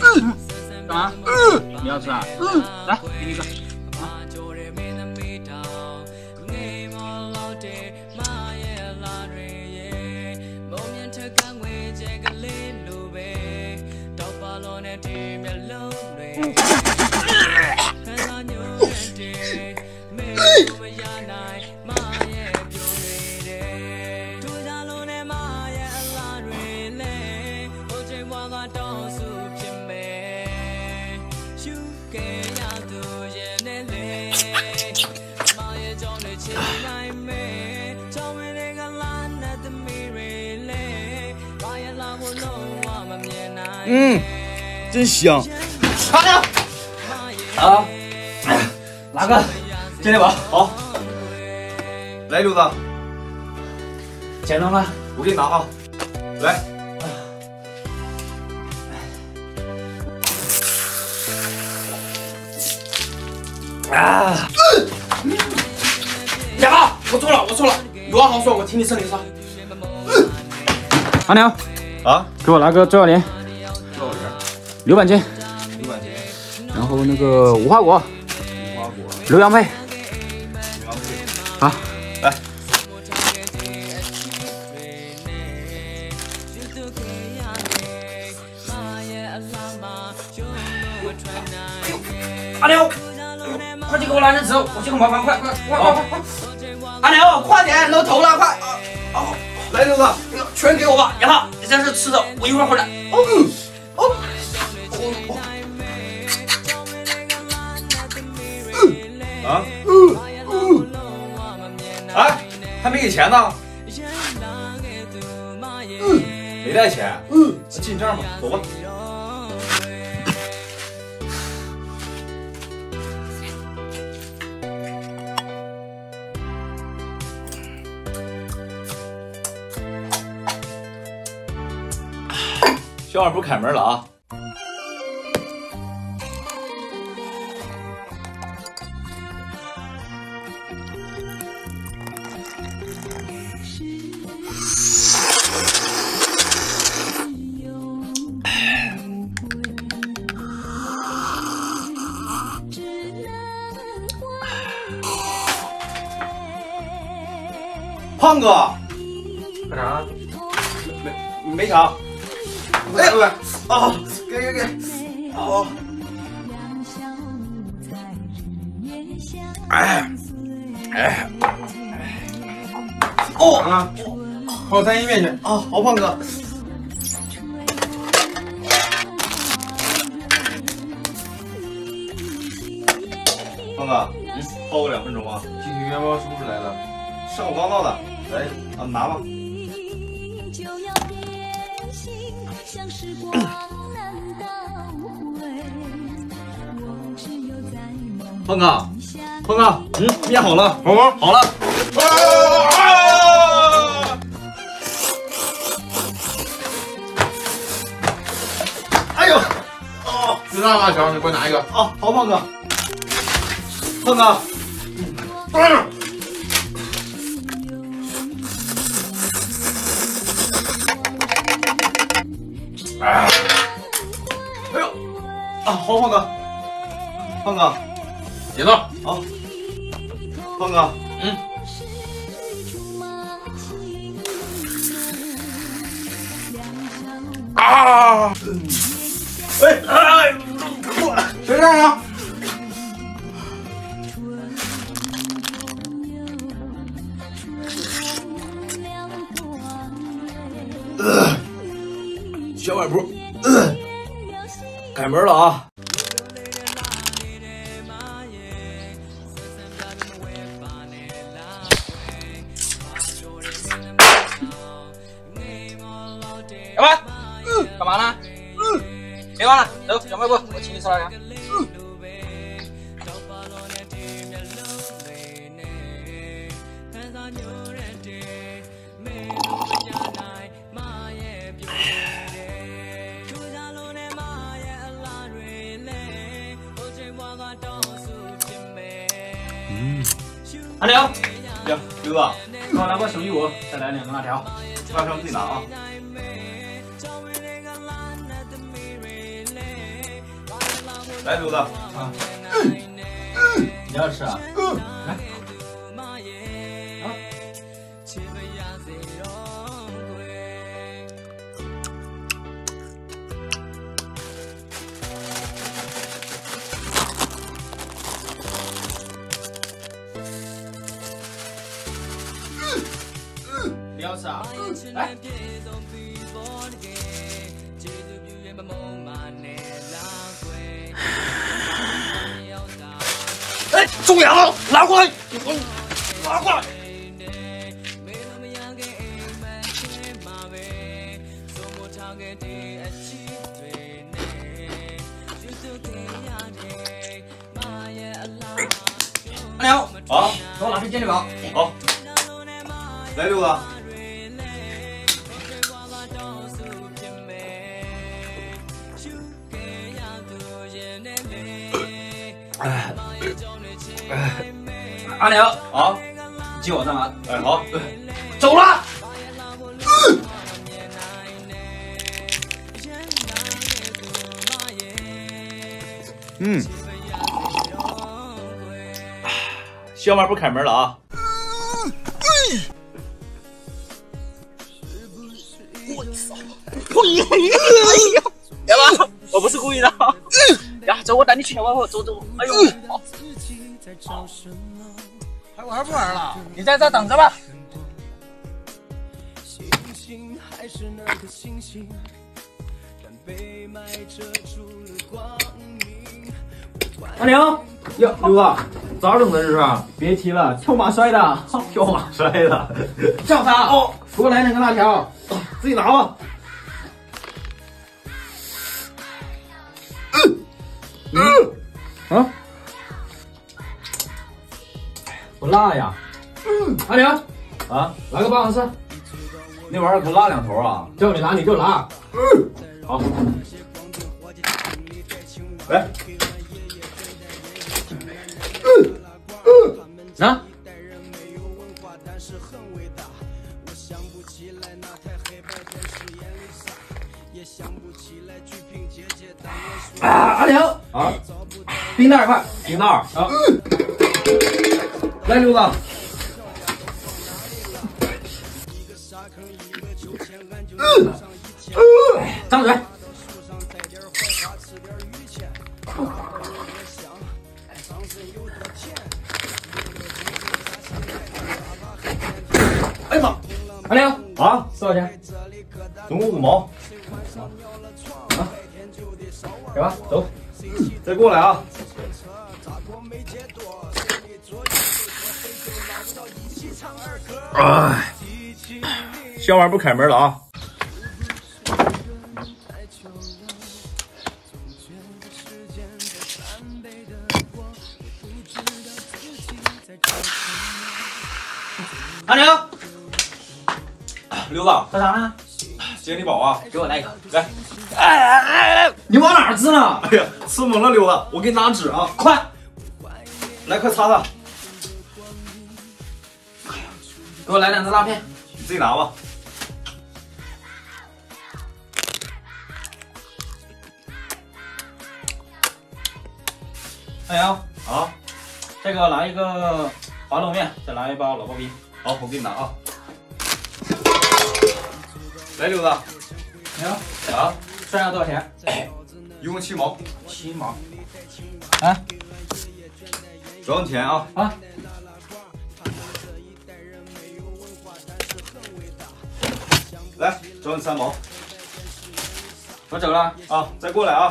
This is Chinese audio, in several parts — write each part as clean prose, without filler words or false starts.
干嘛？你要吃啊？来，给你一个。啊。 真香。 好的。啊，哪个？接力吧。好。 来，刘子， 钱呢？ 我给你拿啊。来。 啊！哑巴，我错了，有话好说，我听你声音说。阿牛， 啊， 给我拿个猪脚连，6板筋，然后那个无花果，浏阳配，好， 来。 阿牛，快点给我拿点纸，我这个麻烦，快！阿牛，快点，露头了，快！ 来，刘子， 全给我吧，哑巴，你在这吃着，我一会儿回来。 啊？哎，还没给钱呢。没带钱。进账吧，走吧。小二不开门了啊！胖哥， 干啥？ 没啥。哎喂啊！给！哦。哦啊！跑3一面去啊！好，胖哥。胖哥，泡个2分钟啊。 鸡腿面包是不是来了？ 上午刚到的，来啊，拿吧。胖哥，面好了， 好吗？ 好了。哎呦，哦， 就那大小，你给我拿一个。 啊，好，胖哥。胖哥，哎呦，啊，好，胖哥。胖哥， 别动。 好，胖哥， 啊！ 哎， 谁让呀？ 小卖部，开门了啊！ 哑巴，干嘛呢？别忘了，走，小卖部，我请你吃辣条。阿牛， 刘子， 给我拿个手艺5，再来2个辣条。 辣条自己拿啊。 来刘子啊， 你要吃啊？来。你要吃啊？来。 哎，中阳，拿过来，拿过来。 阿良啊， 给我拿瓶健力宝。 好。来刘子。 阿良啊， 接我上马。 哎，好， 走了。 小马不开门了啊！ 我操！别吧，我不是故意的。呀，走，我带你去，走。哎呦，好。还玩不玩了？你在这等着吧。 阿良，哟，刘子，咋整的这是？别提了，跳马摔的， 跳马摔的。 叫啥？哦，给我来2个辣条，自己拿吧。啊，不辣呀。阿良啊， 来个巴掌式。 那玩意儿可辣2头啊！ 叫你拿你就拿。 好。来。 拿。阿良啊， 冰袋快， 冰袋啊。来刘子。 张嘴。 哎呀妈！ 阿良啊， 多少钱？ 总共5毛。 啊，给吧，走。 再过来啊！哎，小玩不开门了啊！ 阿良， 刘子， 喝啥呢？ 健力宝啊， 给我来一个。 来。 你往哪儿支呢？ 哎呀，吃懵了，刘子，我给你拿纸啊， 快， 来，快擦擦。 给我来2个辣片。 你自己拿吧。 阿良啊， 再给我来一个滑龙面，再来一包老刨冰。 好，我给你拿啊。来，刘子。 行啊， 算下多少钱？ 一共7毛。 7毛。啊， 找你钱啊。 啊。 来，找你3毛。 我走了啊，再过来啊。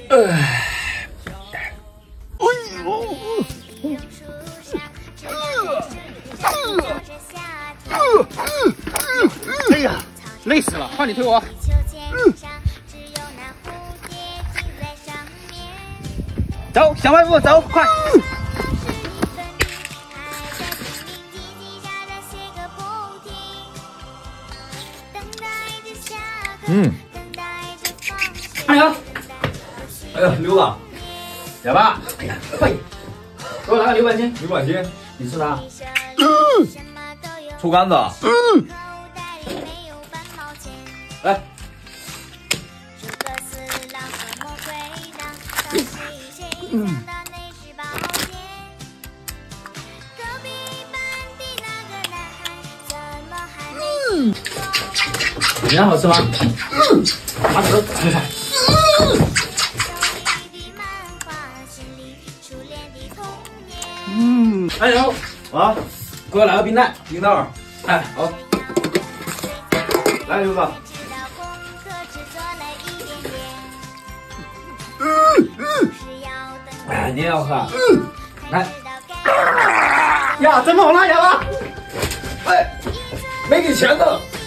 哎呀，累死了，换你推我。走，小卖部走，快！加油！ 哎呀，溜达， 哑巴，哎呀，快！给我拿个牛板筋， 牛板筋， 你吃啥？ 醋杆子。来。 怎样，好吃吗？把手吃上。哎，然后啊， 给我来个冰袋， 冰袋。 哎，好。 来，刘子。 哎，你也要喝？来。呀，真好了，哑巴。哎，没给钱呢。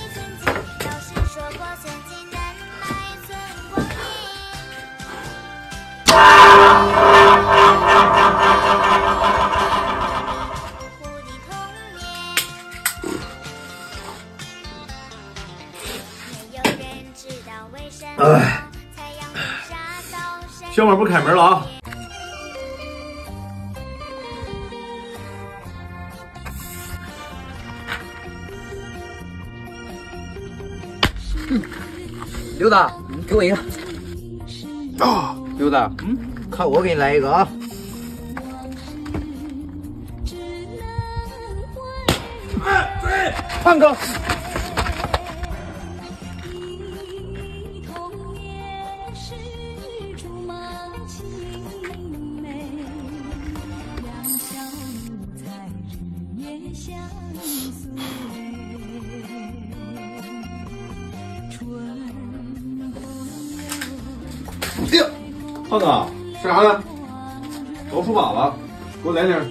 哎，小马不开门了啊！ 刘大，给我一个。 啊，刘大， 看我给你来一个啊！ 胖哥。 胖哥，吃啥呢？都出粑粑，给我来点。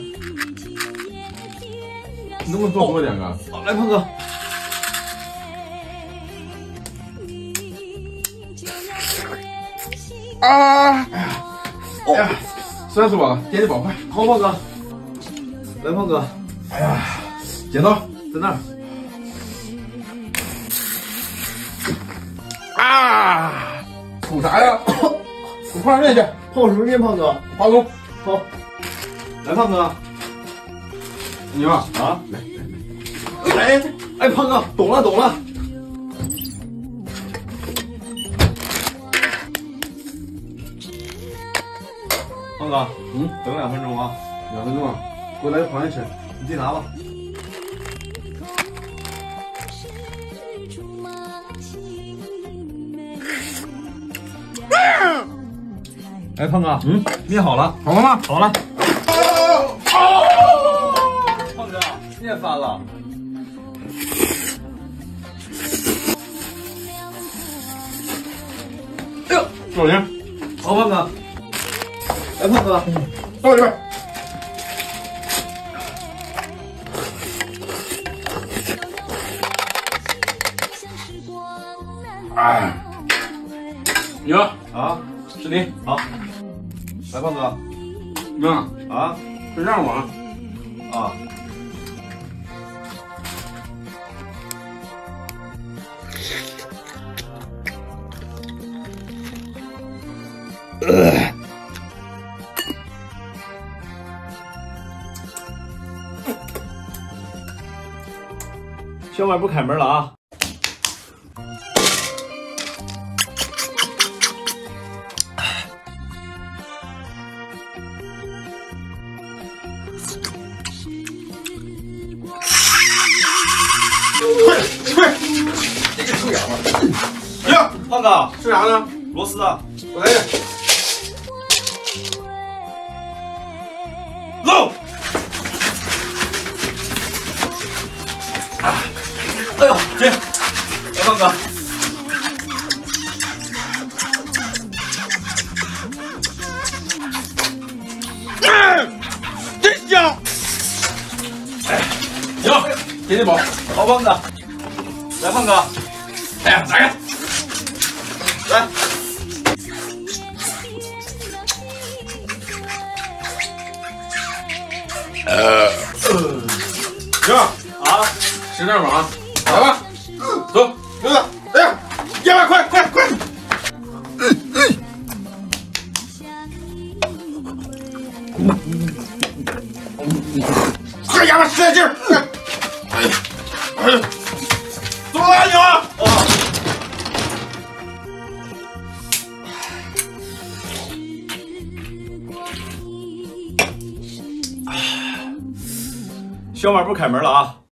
能不能多给我点个？好，来，胖哥。啊！哎呀，实在是饱了，点点饱快。好，胖哥。来，胖哥。哎呀，剪刀在那儿。啊！吐啥呀？给我泡点面去。泡什么面，胖哥？化工。好。来，胖哥。牛啊！啊！来，哎，胖哥，懂了，懂了。胖哥，等2分钟啊。2分钟啊，给我来个螃蟹吃，你自己拿吧。哎，胖哥，面好了， 好了吗？ 好了。胖哥，面翻了。哎呦，小心！好，胖哥。来，胖哥，到这边。哎， 你啊，是你好。来，胖哥。啊， 是让我啊。小马不开门了啊！快！这个臭哑巴！呀，胖哥，吃啥呢？螺丝啊，我来点。走！哎呦，这，来，胖哥。 给你宝，好胖子，来胖哥， 哎呀，来呀， 来。 行啊， 10点码，来吧，走， 刘子，来呀，压吧，快快快！快压吧，使点劲儿！怎么了你们？小马不开门了啊！